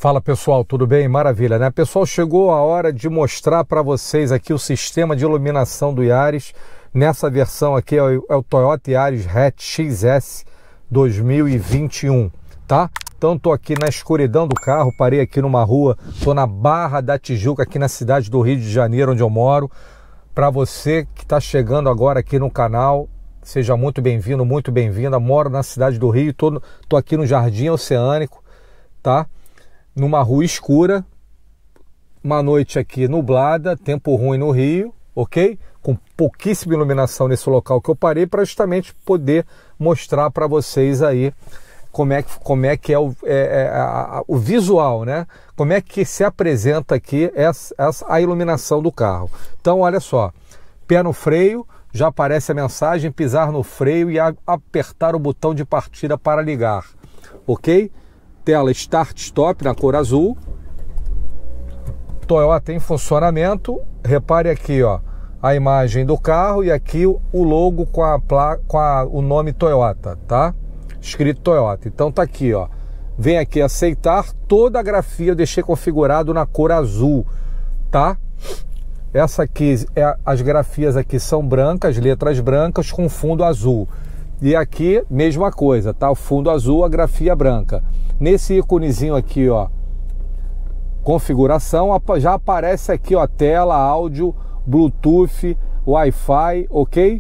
Fala pessoal, tudo bem? Maravilha, né? Pessoal, chegou a hora de mostrar para vocês aqui o sistema de iluminação do Yaris. Nessa versão aqui é o Toyota Yaris Hatch XS 2021, tá? Então tô aqui na escuridão do carro, parei aqui numa rua, tô na Barra da Tijuca, aqui na cidade do Rio de Janeiro, onde eu moro. Para você que está chegando agora aqui no canal, seja muito bem-vindo, muito bem-vinda. Moro na cidade do Rio, tô aqui no Jardim Oceânico, tá? Numa rua escura, uma noite aqui nublada, tempo ruim no Rio, ok? Com pouquíssima iluminação nesse local que eu parei para justamente poder mostrar para vocês aí como é que é o visual, né? Como é que se apresenta aqui a iluminação do carro. Então, olha só, pé no freio, já aparece a mensagem, pisar no freio e apertar o botão de partida para ligar, ok? Tela Start Stop na cor azul. Toyota em funcionamento. Repare aqui, ó, a imagem do carro e aqui o logo com o nome Toyota, tá? Escrito Toyota. Então tá aqui, ó. Vem aqui aceitar. Toda a grafia eu deixei configurado na cor azul, tá? Essa aqui, as grafias aqui são brancas, letras brancas com fundo azul. E aqui, mesma coisa, tá? O fundo azul, a grafia branca. Nesse íconezinho aqui, ó, configuração, já aparece aqui, ó, tela, áudio, Bluetooth, Wi-Fi, ok?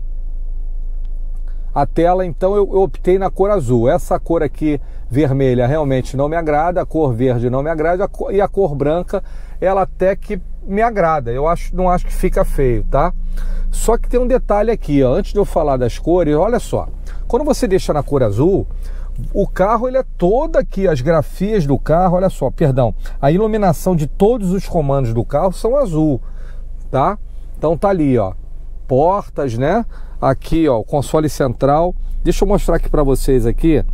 A tela, então, eu optei na cor azul. Essa cor aqui, vermelha, realmente não me agrada, a cor verde não me agrada, e a cor branca, ela até que me agrada. Não acho que fica feio, tá? Só que tem um detalhe aqui, ó, antes de eu falar das cores, olha só. Quando você deixa na cor azul, o carro, ele é todo aqui, as grafias do carro, olha só, perdão, a iluminação de todos os comandos do carro são azul, tá? Então tá ali, ó, portas, né? Aqui, ó, o console central. Deixa eu mostrar aqui para vocês aqui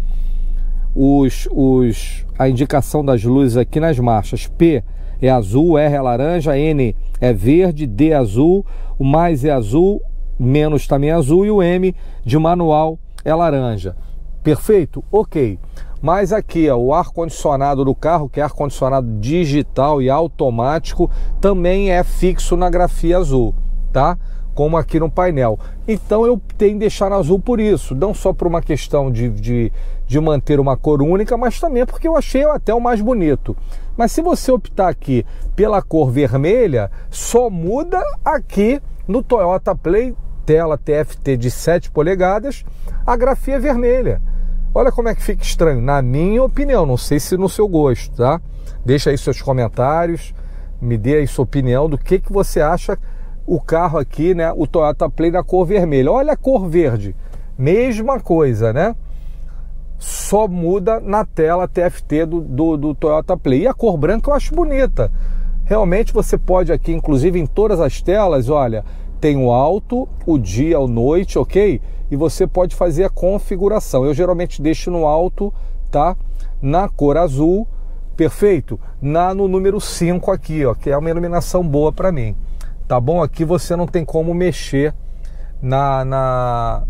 a indicação das luzes aqui nas marchas. P é azul, R é laranja, N é verde, D é azul, o mais é azul, menos também é azul e o M de manual é laranja. Perfeito? Ok. Mas aqui, ó, o ar-condicionado do carro, que é ar-condicionado digital e automático, também é fixo na grafia azul, tá? Como aqui no painel. Então eu tenho que deixar azul por isso, não só por uma questão de manter uma cor única, mas também porque eu achei até o mais bonito. Mas se você optar aqui pela cor vermelha, só muda aqui no Toyota Play, tela TFT de 7 polegadas, a grafia é vermelha. Olha como é que fica estranho, na minha opinião, não sei se no seu gosto, tá? Deixa aí seus comentários, me dê aí sua opinião do que você acha o carro aqui, né? O Toyota Play na cor vermelha. Olha a cor verde, mesma coisa, né? Só muda na tela TFT do Toyota Play. E a cor branca eu acho bonita. Realmente você pode aqui, inclusive em todas as telas, olha, tem o alto, o dia, o noite, ok? E você pode fazer a configuração. Eu geralmente deixo no alto, tá? Na cor azul, perfeito? No número 5 aqui, ó, que é uma iluminação boa para mim. Tá bom? Aqui você não tem como mexer na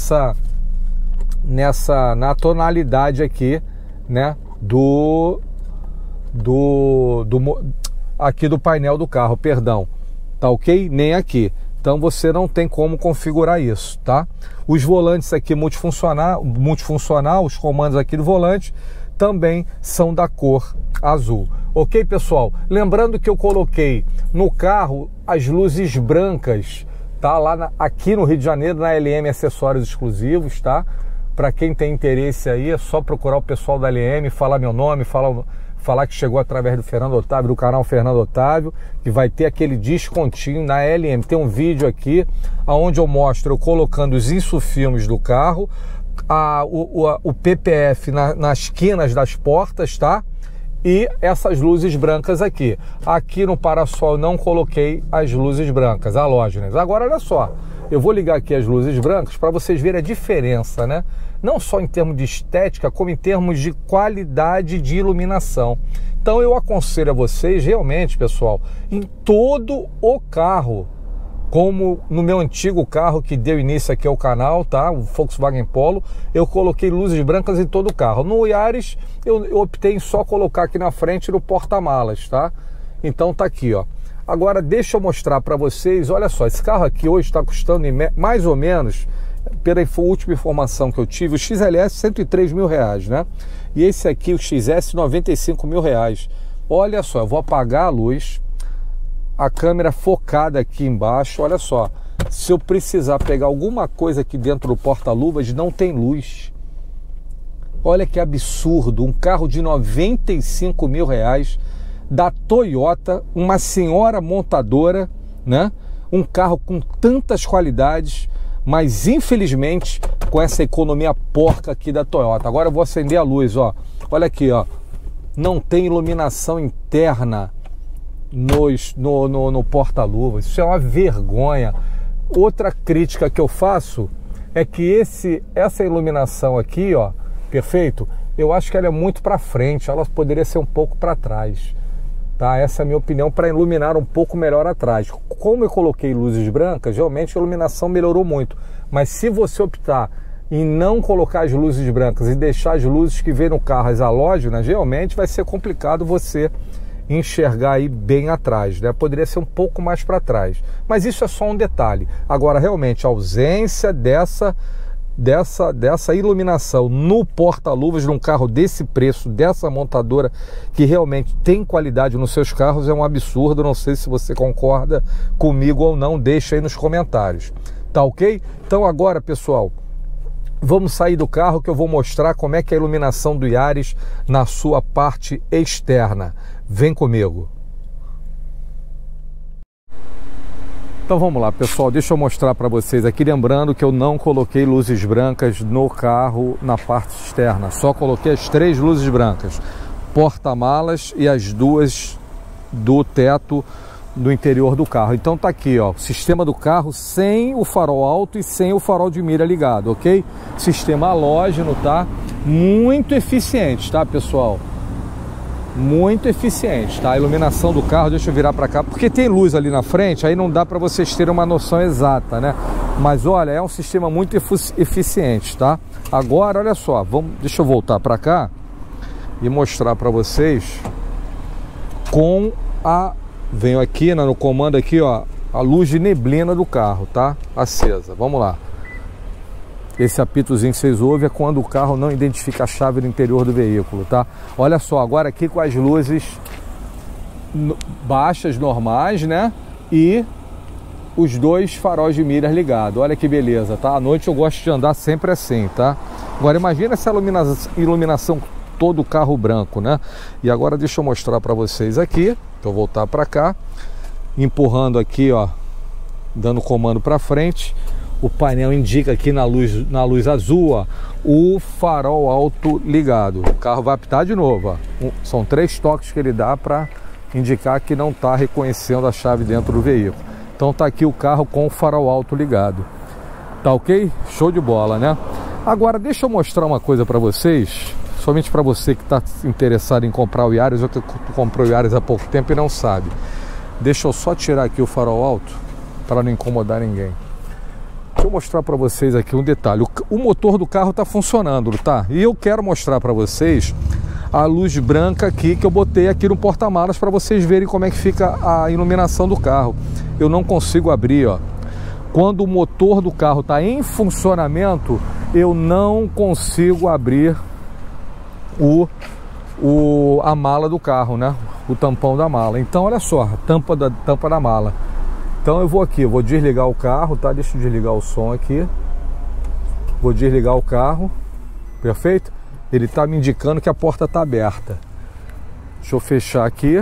tonalidade aqui, né? Aqui do painel do carro, perdão. Tá ok? Nem aqui. Então você não tem como configurar isso, tá? Os volantes aqui multifuncional, os comandos aqui do volante também são da cor azul. Ok, pessoal? Lembrando que eu coloquei no carro as luzes brancas, tá? Aqui no Rio de Janeiro, na LM Acessórios Exclusivos, tá? Para quem tem interesse aí, é só procurar o pessoal da LM, falar meu nome, falar que chegou através do Fernando Otávio, do canal Fernando Otávio, que vai ter aquele descontinho na LM. Tem um vídeo aqui onde eu mostro eu colocando os insufilmes do carro, o PPF nas quinas das portas, tá? E essas luzes brancas aqui. Aqui no para-sol não coloquei as luzes brancas, halógenas. Agora olha só, eu vou ligar aqui as luzes brancas para vocês verem a diferença, né? Não só em termos de estética, como em termos de qualidade de iluminação. Então eu aconselho a vocês realmente, pessoal, em todo o carro, Como no meu antigo carro que deu início aqui ao canal, tá? O Volkswagen Polo, eu coloquei luzes brancas em todo o carro. No Yaris, eu optei em só colocar aqui na frente no porta-malas, tá? Então tá aqui, ó. Agora deixa eu mostrar para vocês, olha só, esse carro aqui hoje está custando mais ou menos, pela última informação que eu tive, o XLS 103 mil reais, né? E esse aqui, o XS, 95 mil reais. Olha só, eu vou apagar a luz, a câmera focada aqui embaixo, olha só, se eu precisar pegar alguma coisa aqui dentro do porta-luvas, não tem luz. Olha que absurdo, um carro de 95 mil reais, da Toyota, uma senhora montadora, né? Um carro com tantas qualidades, mas infelizmente com essa economia porca aqui da Toyota. Agora eu vou acender a luz, ó. Olha aqui, ó. Não tem iluminação interna no porta-luvas. Isso é uma vergonha. Outra crítica que eu faço é que essa iluminação aqui, ó, perfeito, eu acho que ela é muito para frente, ela poderia ser um pouco para trás. Tá? Essa é a minha opinião, para iluminar um pouco melhor atrás. Como eu coloquei luzes brancas, realmente a iluminação melhorou muito. Mas se você optar em não colocar as luzes brancas e deixar as luzes que vêm no carro, as halógenas, realmente vai ser complicado você enxergar aí bem atrás, né? Poderia ser um pouco mais para trás. Mas isso é só um detalhe. Agora, realmente, a ausência dessa iluminação no porta-luvas num carro desse preço, dessa montadora que realmente tem qualidade nos seus carros, é um absurdo. Não sei se você concorda comigo ou não, deixa aí nos comentários, tá ok? Então agora, pessoal, vamos sair do carro que eu vou mostrar como é que é a iluminação do Yaris na sua parte externa. Vem comigo. Então vamos lá, pessoal, deixa eu mostrar para vocês aqui, lembrando que eu não coloquei luzes brancas no carro na parte externa, só coloquei as 3 luzes brancas, porta-malas e as 2 do teto do interior do carro. Então tá aqui, ó, o sistema do carro sem o farol alto e sem o farol de mira ligado, ok? Sistema halógeno, tá? Muito eficiente, tá, pessoal? Muito eficiente, tá? A iluminação do carro, deixa eu virar para cá, porque tem luz ali na frente, aí não dá para vocês terem uma noção exata, né? Mas olha, é um sistema muito eficiente, tá? Agora, olha só, deixa eu voltar para cá e mostrar para vocês venho aqui no comando aqui, ó, a luz de neblina do carro, tá? Acesa. Vamos lá. Esse apitozinho que vocês ouvem é quando o carro não identifica a chave do interior do veículo, tá? Olha só, agora aqui com as luzes baixas, normais, né? E os 2 faróis de miras ligados. Olha que beleza, tá? À noite eu gosto de andar sempre assim, tá? Agora imagina essa iluminação todo o carro branco, né? E agora deixa eu mostrar para vocês aqui. Vou voltar para cá, empurrando aqui, ó, dando comando para frente. O painel indica aqui na luz azul, ó, o farol alto ligado. O carro vai apitar de novo, ó. São 3 toques que ele dá para indicar que não está reconhecendo a chave dentro do veículo. Então tá aqui o carro com o farol alto ligado. Tá ok? Show de bola, né? Agora deixa eu mostrar uma coisa para vocês, somente para você que está interessado em comprar o Yaris ou que comprou o Yaris há pouco tempo e não sabe. Deixa eu só tirar aqui o farol alto para não incomodar ninguém. Deixa eu mostrar para vocês aqui um detalhe. O motor do carro está funcionando, tá? E eu quero mostrar para vocês a luz branca aqui que eu botei aqui no porta-malas para vocês verem como é que fica a iluminação do carro. Eu não consigo abrir, ó. Quando o motor do carro está em funcionamento, eu não consigo abrir a mala do carro, né? O tampão da mala. Então olha só, a tampa da mala. Então eu vou desligar o carro, tá? Deixa eu desligar o som aqui. Vou desligar o carro. Perfeito? Ele está me indicando que a porta está aberta. Deixa eu fechar aqui.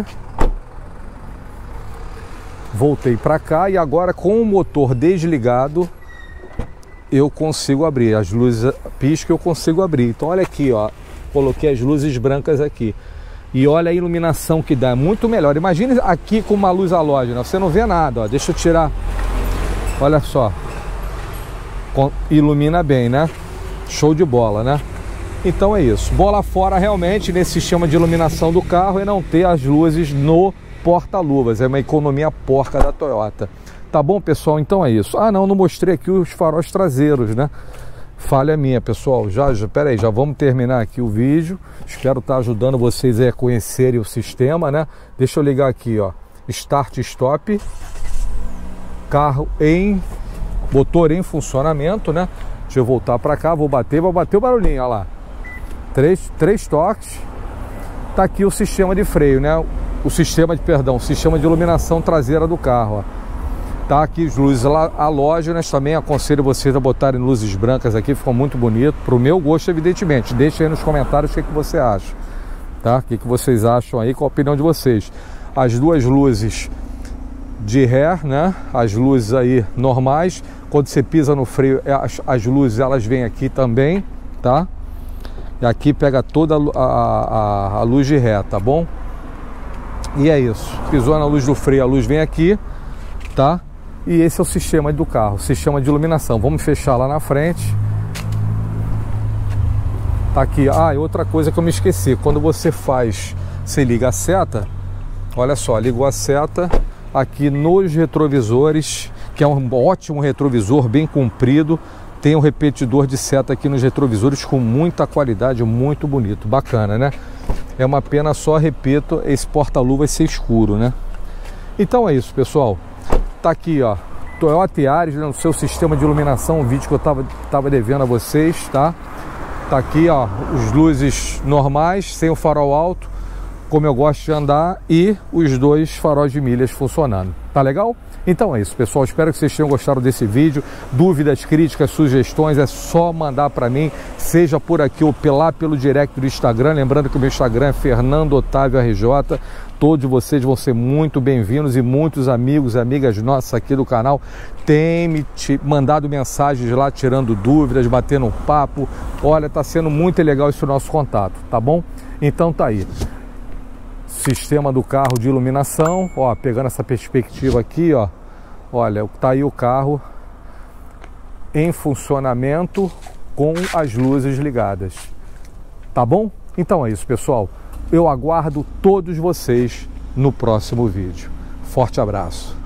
Voltei para cá e agora com o motor desligado eu consigo abrir. As luzes piscam, eu consigo abrir. Então olha aqui, ó. Coloquei as luzes brancas aqui. E olha a iluminação que dá, é muito melhor. Imagine aqui com uma luz halógena, você não vê nada, ó. Deixa eu tirar. Olha só. Ilumina bem, né? Show de bola, né? Então é isso. Bola fora realmente nesse sistema de iluminação do carro é não ter as luzes no porta-luvas. É uma economia porca da Toyota. Tá bom, pessoal? Então é isso. Ah, não mostrei aqui os faróis traseiros, né? Falha minha, pessoal. Pera aí, já vamos terminar aqui o vídeo. Espero estar ajudando vocês a conhecerem o sistema, né? Deixa eu ligar aqui, ó. Start Stop. Carro motor em funcionamento, né? Deixa eu voltar para cá, vou bater o barulhinho, olha lá. Três toques. Tá aqui o sistema de freio, né? O sistema de iluminação traseira do carro, ó. Tá aqui as luzes halógenas, também aconselho vocês a botarem luzes brancas aqui, ficou muito bonito, pro meu gosto, evidentemente. Deixa aí nos comentários o que você acha, tá? O que vocês acham aí, qual a opinião de vocês. As duas luzes de ré, né? As luzes aí normais, quando você pisa no freio, as luzes elas vêm aqui também, tá? E aqui pega toda a luz de ré, tá bom? E é isso, pisou na luz do freio, a luz vem aqui, tá? E esse é o sistema do carro, sistema de iluminação. Vamos fechar lá na frente. Tá aqui. Ah, e outra coisa que eu me esqueci. Quando você liga a seta, olha só, ligou a seta aqui nos retrovisores, que é um ótimo retrovisor, bem comprido. Tem um repetidor de seta aqui nos retrovisores com muita qualidade, muito bonito, bacana, né? É uma pena só, repito, esse porta-luva vai ser escuro, né? Então é isso, pessoal. Tá aqui, ó, Toyota Yaris, né, no seu sistema de iluminação, um vídeo que eu tava devendo a vocês, tá? Tá aqui, ó, as luzes normais, sem o farol alto, como eu gosto de andar, e os dois faróis de milhas funcionando. Tá legal? Então é isso, pessoal. Espero que vocês tenham gostado desse vídeo. Dúvidas, críticas, sugestões, é só mandar para mim, seja por aqui ou pelo direct do Instagram. Lembrando que o meu Instagram é Fernando Otávio RJ. Todos vocês vão ser muito bem-vindos e muitos amigos e amigas nossas aqui do canal têm me mandado mensagens lá, tirando dúvidas, batendo um papo. Olha, tá sendo muito legal esse nosso contato, tá bom? Então tá aí. Sistema do carro de iluminação, ó, pegando essa perspectiva aqui, ó, olha, tá aí o carro em funcionamento com as luzes ligadas, tá bom? Então é isso, pessoal, eu aguardo todos vocês no próximo vídeo. Forte abraço.